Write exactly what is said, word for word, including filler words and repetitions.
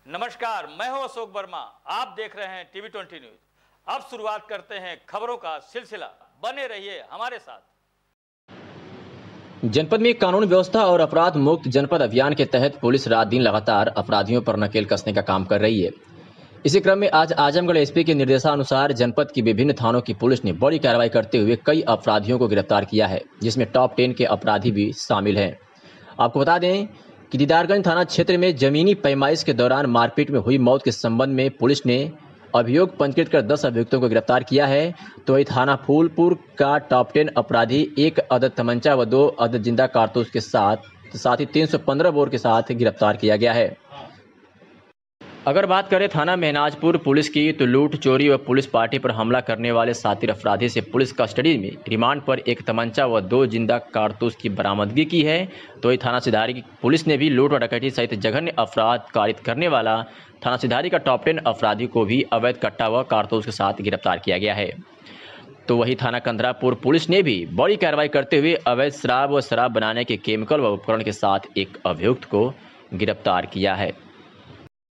नमस्कार, मैं हूं अशोक वर्मा। आप देख रहे हैं टीवी ट्वेंटी न्यूज। अब शुरुआत करते हैं खबरों का सिलसिला। बने रहिए हमारे साथ। जनपद में कानून व्यवस्था और अपराध मुक्त जनपद अभियान के तहत पुलिस रात दिन लगातार अपराधियों पर नकेल कसने का काम कर रही है। इसी क्रम में आज आजमगढ़ एसपी के निर्देशानुसार जनपद की विभिन्न थानों की पुलिस ने बड़ी कार्रवाई करते हुए कई अपराधियों को गिरफ्तार किया है, जिसमें टॉप टेन के अपराधी भी शामिल हैं। आपको बता दें कि दीदारगंज थाना क्षेत्र में जमीनी पैमाइश के दौरान मारपीट में हुई मौत के संबंध में पुलिस ने अभियोग पंजीकृत कर दस अभियुक्तों को गिरफ्तार किया है। तो वही थाना फूलपुर का टॉप टेन अपराधी एक अदद तमंचा व दो अदद जिंदा कारतूस के साथ साथ ही तीन सौ पंद्रह बोर के साथ गिरफ्तार किया गया है। अगर बात करें थाना मेहनाजपुर पुलिस की, तो लूट, चोरी व पुलिस पार्टी पर हमला करने वाले सातिर अपराधी से पुलिस कस्टडी में रिमांड पर एक तमंचा व दो जिंदा कारतूस की बरामदगी की है। तो वही थाना सिधारी की पुलिस ने भी लूट और डकैती सहित जघन्य अपराध कारित करने वाला थाना सिधारी का टॉप टेन अपराधी को भी अवैध कट्टा व कारतूस के साथ गिरफ्तार किया गया है। तो वही थाना कंदरापुर पुलिस ने भी बड़ी कार्रवाई करते हुए अवैध शराब व शराब बनाने के केमिकल व उपकरण के साथ एक अभियुक्त को गिरफ्तार किया है।